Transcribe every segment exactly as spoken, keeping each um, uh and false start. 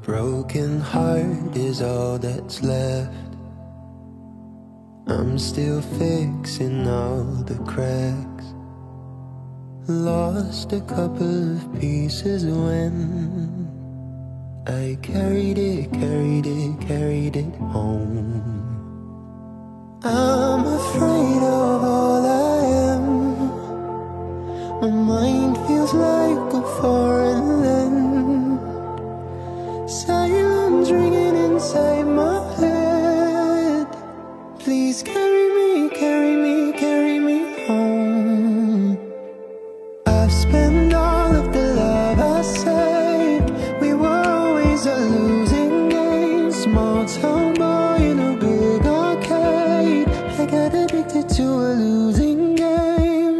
broken heart is all that's left. I'm still fixing all the cracks. Lost a couple of pieces when I carried it, carried it, carried it home. I'm afraid of all I am. My mind feels like a foreign land. Silence ringing inside my head. Please carry me, carry me, carry me home. I've spent all of the love I saved. We were always a losing game. Small town boy in a big arcade. I got addicted to a losing game.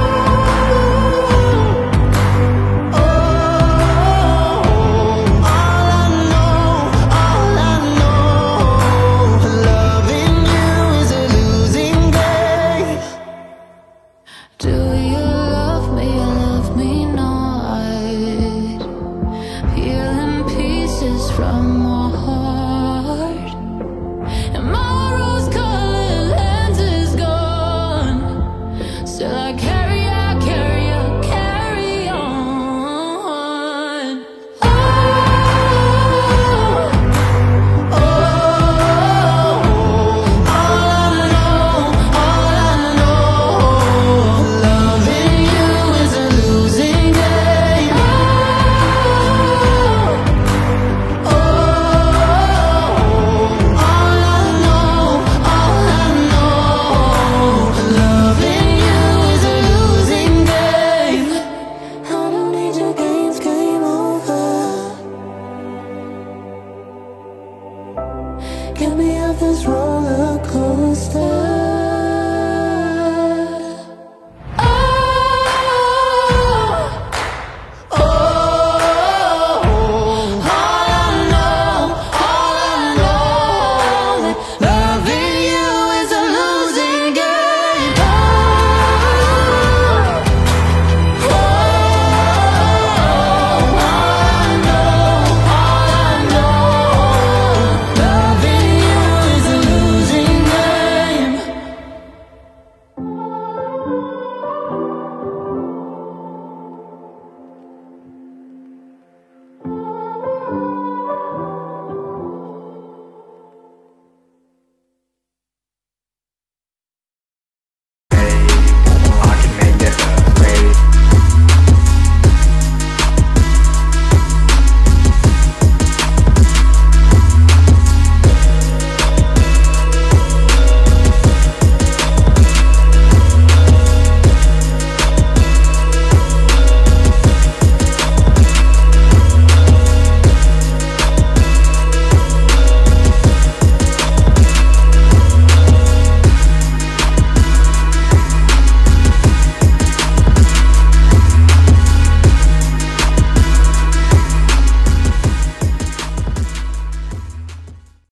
From my heart, and my rose-colored lens is gone. Still I carry, I carry, I carry on. Oh, oh, all I know, all I know, loving you is a losing game. Get me off this roller coaster.